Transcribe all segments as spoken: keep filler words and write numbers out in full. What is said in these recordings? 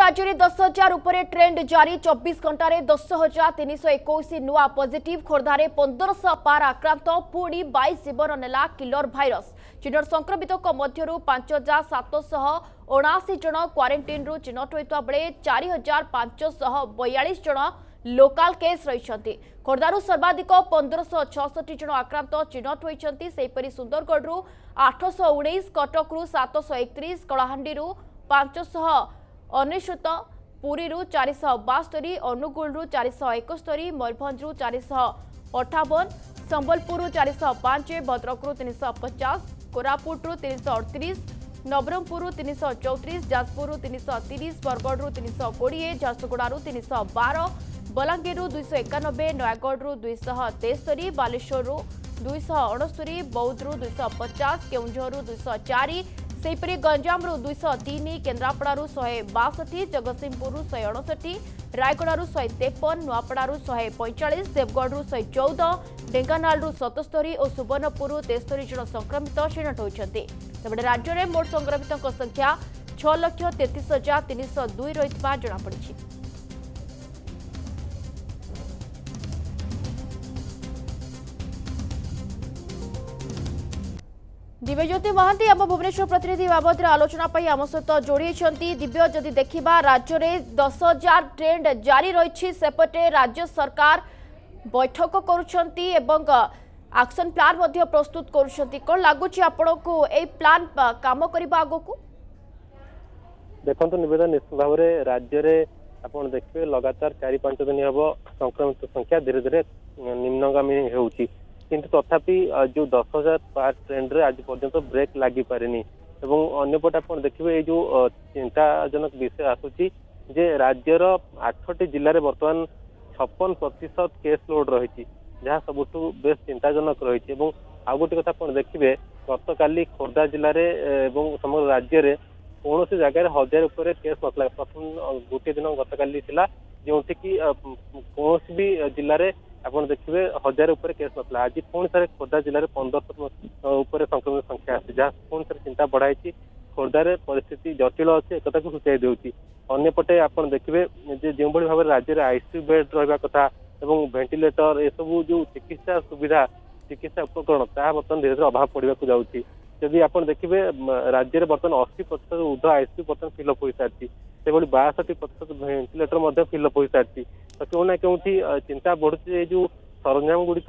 राज्य में दस हजार उपरे ट्रेंड जारी चौबीस घंटे दस हजार तीन सौ एक नुआ पॉजिटिव खोर्धारे पंद्रह सौ पार आक्रांत पुणी बाईस जीवन नेला किलर भाइरस चिन्ह संक्रमित मध्य पांच हजार सातशह अणाशी जन क्वारंटाइन रु चिन्हट होता बेले चार हजार पांचश बयालीस जन लोकाल केस रही खोर्धारू सर्वाधिक पंद्रह छष्टि जन आक्रांत चिन्हट होती सुंदरगढ़ आठश उन्नीस कटक सातश एकतीस कलाहांडी पांचश अनेशत पुरी चारिश बास्तरी अनुगुल चारिश एकस्तरी मयूरभंज चारिश अठावन संबलपुर चारिश पांच भद्रक तीन सौ पचास कोरापुट तीन सौ अड़तीस नवरंगपुर तीन सौ चौतीस जाजपुर तीन सौ तीस बरगढ़ तीन सौ कोड़े झारसुगुड़ू तीन सौ बार बलांगीर दुईश एकानबे नयागढ़ दुईश तेस्तरी बालेश्वर दुईश अणस्तरी बौद्ध दुईश पचास केउंझर दुईश चार सेपरी गंजाम दुईश तीन केन्द्रापड़ू शहे बासठी जगतसिंहपुर शहे अणसठी रायगढ़ शहे तेपन नुआपड़ू शहे पैंचाश देवगढ़ शहे चौदह ढेंकानाल सतस्तरी और सुवर्णपुर तेस्तरी जन संक्रमित चिन्हट होती तेज राज्य में मोट संक्रमितों संख्या छह लाख तैंतीस हजार तीन सौ दुई रही जमापड़ी। दिव्यज्योति महांती आम भुवनेश्वर प्रतिनिधि बाबद आलोचना आम सहित जोड़ी दिव्य जदि देखा राज्य में दस हजार ट्रेंड जारी रही सेपटे राज्य सरकार बैठक करुँच एक्शन प्लान प्रस्तुत करुँच कौन लगुच आपण को प्लान काम करने आग को देखो निवेदन निश्चित भाव में राज्य में आप देखिए लगातार चार पांच दिन हम संक्रमित संख्या धीरे धीरे निम्नगामी होउची किंतु तथापि जो दस हजार पार ट्रेंड रे आज पर्यंत ब्रेक लगी पारे अंपटे आप देखिए जो चिंताजनक विषय आसूची जे राज्यर आठटी जिले में बर्तमान छप्पन प्रतिशत केस लोड रही जहाँ सबुठ बेस चिंताजनक रही आउ गोटे कथा देखिए गत काली खोर्धा जिले में समग्र राज्य में कौन सी जगह हजार उपर केस नसला प्रथम गोटे दिन गत काली जो कौन भी जिले में आप देखिए हजार उपर केस नसला आज पुणी थे खोर्धा जिले में पंद्रह उपर संक्रमित संख्या आसी जहाँ पुणी थे चिंता बढ़ाई खोर्धार परिस्थिति जटिल अच्छी एक सूचाई दूसरी अंपटे आप देखिए जो भाव में राज्य में आईसीयू बेड रहा कथा वेंटिलेटर ये सब जो चिकित्सा सुविधा चिकित्सा उपकरण ता बर्तमान धीरे धीरे अभाव पड़ा जाऊँगी जदि आप देखिए राज्य में बर्तमान अस्सी प्रतिशत ऊर्ध आईसीयू बर्तमान फिलअप हो सारी से बासठी प्रतिशत वेंटिलेटर फिलअप हो सारी तो क्यों ना क्योंकि चिंता बढ़ुची जो सरंजाम गुड़िक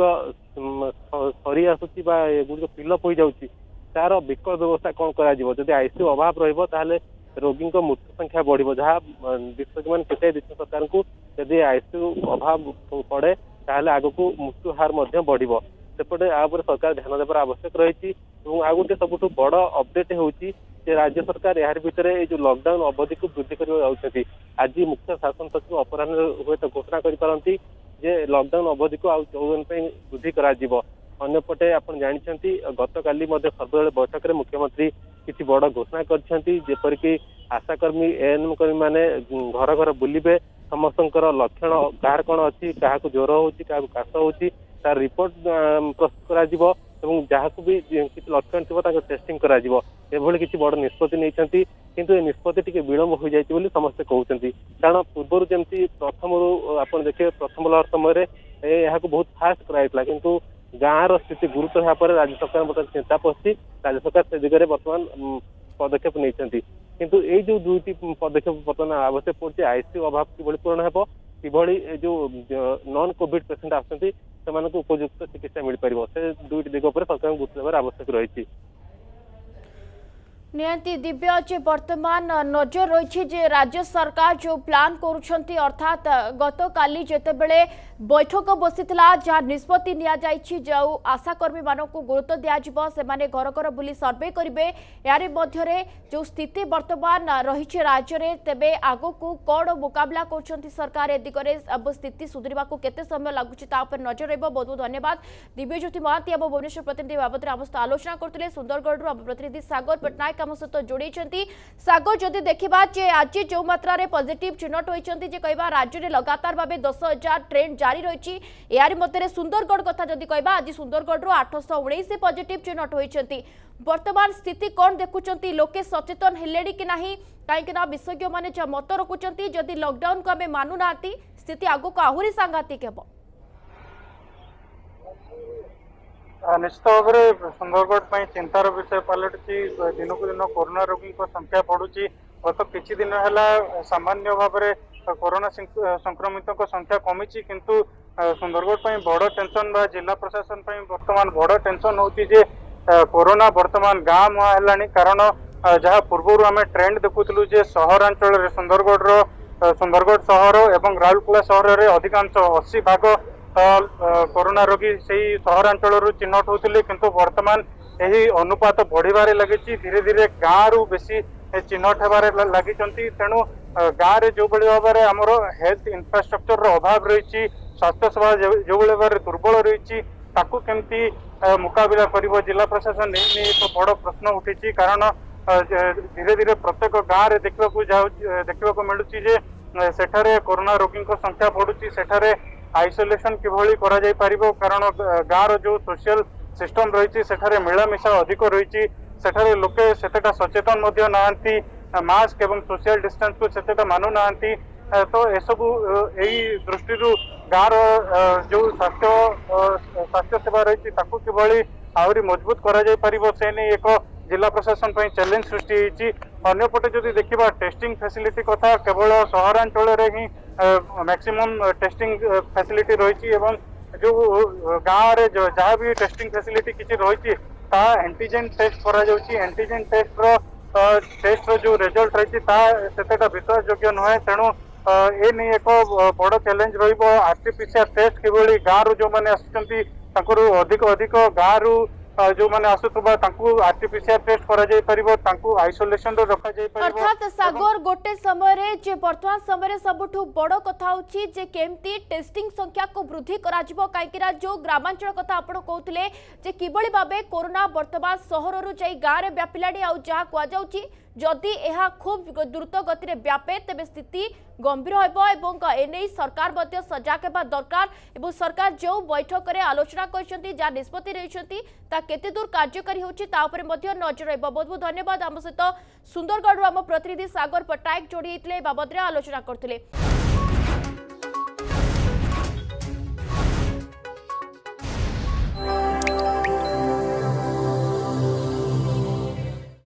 सरी आसूची गुड़िक फिलअप हो जाऊँगी तार विकल्प व्यवस्था कौन कर आईसीयू अभाव रही रोगी मृत्यु संख्या बढ़ जहाँ विशेषज्ञ चेताई देते सरकार को जदि आईसीयू अभाव पड़े ताहले आग को मृत्यु हार बढ़ सेपटे आपर सरकार ध्यान देवार आवश्यक रही आ गोटे सबुठ बड़ अपडेट होची राज्य सरकार यार भितर जो लॉकडाउन अवधि को वृद्धि करते आज मुख्य शासन सचिव अपराह हुए तो घोषणा करपारती जे लॉकडाउन अवधि को चौदह दिन वृद्धि करपटे आप जानते गत काली सर्वदलीय बैठक में मुख्यमंत्री किसी बड़ घोषणा करपरिक आशाकर्मी एएनएम कर्मी मैंने घर घर बुलवे समस्त लक्षण कहार कौन अच्छी क्या ज्वर हो काश हो तार रिपोर्ट प्रस्तुत करा जहाँ को भी किसी लक्षण थी टेस्टिंग करा किसी बड़ निष्पत्ति नहीं किंतु ए निष्पत्ति टी विलम्ब हो जाए समस्ते कहते कारण पूर्व जमी प्रथम आप देखिए प्रथम लहर समय यहाँ को बहुत फास्ट कराइला किंतु गाँव स्थिति गुरुतर भाव राज्य सरकार बर्तमान चिंता पड़ी राज्य सरकार से दिगरे बर्तमान पदक्षेप नहीं किंतु ये जो दुईटी पदक्षेप बर्तमान आवश्यक पड़े आईसीयू अभाव कि पूरण हो कि जो नॉन कोविड पेसेंट आसती उपयुक्त चिकित्सा मिल पार से दुईट दिग पर सरकार गुरुत्व देवार आवश्यक रही नियंती दिव्य जे वर्तमान नजर रही जे राज्य सरकार जो प्लान करुछंती अर्थात गत काली जेतेबेले बैठक बसीथिला जहाँ निष्पत्ति निया जाइछि जो आशाकर्मी मानक गुरुत्व दियाजिबो से माने घर घर बुली सर्वे करिवे यारे मध्यरे जो स्थिति वर्तमान रही राज्य में तेबे आगो को कौन मुकाबला करछंती सरकार ए दिगरे अब स्थिति सुधरिबा को केते समय लागुछि ता पर नजर रहबो। बहुत बहुत धन्यवाद दिव्यज्योति महांती अब भुवनेश्वर प्रतिनिधि बाबद आलोचना करथिले सुंदरगढ़ प्रतिनिधि सागर पटनायक आम सहित जोड़ी सागर जदि देखा जे आज जो मात्रा पॉजिटिव चिन्हट होती कहवा राज्य में लगातार भाव दस हजार ट्रेंड जारी रही यार मध्य सुंदरगढ़ कथा जदि कहवा आज सुंदरगढ़ आठश उन्नीस पॉजिटिव चिन्हट होती वर्तमान स्थिति कौन देखुंट लोके सचेतन हेले कि नहीं कहीं विशेषज्ञ मैंने मत रखुंट जदि लॉकडाउन को आम मानुना स्थिति आगु को आहरी सांघातिक हे निश्चित भाव में सुंदरगढ़ चिंतार विषय पलटि दिन को दिन कोरोना रोगी संख्या बढ़ुची गत किछि दिन है सामान्य भाव में कोरोना संक्रमित संख्या कमी किंतु सुंदरगढ़ बड़ टेंशन बा जिला प्रशासन वर्तमान बड़ टेंशन होती जे कोरोना वर्तमान गाँ मुआ है कारण जहाँ पूर्व आम ट्रेंड देखुलु जे सहरांचल सुंदरगढ़ सुंदरगढ़ सहर एवं राउरकेला सहर में अधिकांश अस्सी भाग कोरोना रोगी से सहरांचल चिन्हट होते किंतु वर्तमान यही अनुपात बढ़िबारे लगी धीरे धीरे गाँव रु बेसी चिन्हट होबारे लगी तेणु गाँव में जो भाव में आमर हेल्थ इंफ्रास्ट्रक्चर अभाव रही स्वास्थ्य सेवा जो भाव में दुर्बल रही ताकू केमती मुकाबला कर जिला प्रशासन नहीं एक बड़ प्रश्न उठी कारण धीरे धीरे प्रत्येक गाँव में देखा देखा मिलूँ जे सेठारे कोरोना रोगी संख्या बढ़ुची सेठारे आइसोलेशन किभली करा जाय पारिबो कारण गाँव जो सोशल सिस्टम रही सेठारे मिलामिशा अधिक रही सेठारे लोके सेतेटा सचेतन मध्य नाहांती मास्क एवं सोशल डिस्टेंस को सेतेटा मानु नाहांती तो एसबू यही दृष्टि गाँव जो स्वास्थ्य स्वास्थ्य सेवा रही किभली आहरी मजबूत करा जाय पारिबो से नहीं एक जिला प्रशासन चैलेंज सृष्टि होती अन्यपटे जदि देखा टेस्टिंग फैसिलिटी कथा केवल सहरांचल ही मैक्सिमम टेस्टिंग फैसिलिटी रही जो गाँव में जहाँ भी टेस्टिंग फैसिलिटी किसी रही एंटीजेन टेस्ट करा एंटीजेन टेस्ट रो टेस्ट रो जो रिजल्ट रही सेटा विश्वास योग्य नुहे तेणु ए नहीं एक बड़ चैलेंज रटीपीसीआर टेस्ट किभली गाँव जो मैंने आसुच्च अधिक अधिक गाँव जो माने आसुथबा तांकु आरटीपीसीआर टेस्ट करा जाय परिबो तांकु आइसोलेशन रो रखा जाय परिबो अर्थात सागर गोटे समय रे जे वर्तमान समय रे सबठु बड़ कथा होची जे केमती टेस्टिंग संख्या को वृद्धि करा जिवो काईकिरा जो ग्रामांचल कथा आपण कहउतले जे किबळी भाबे कोरोना वर्तमान शहर रु जाई गाँ रे व्यापिलाडी आ जहा को जाउची जदि यह खूब द्रुत गति में व्यापे तेज स्थिति गंभीर होब एने सरकार सजग होगा दरकार और सरकार जो बैठक में आलोचना कर निष्पत्ति रही दूर कार्यकारी होची नजर रही बहुत बहुत धन्यवाद आम सहित सुंदरगढ़ आम प्रतिनिधि सागर पट्टनायक जोड़ी बाबद आलोचना करते।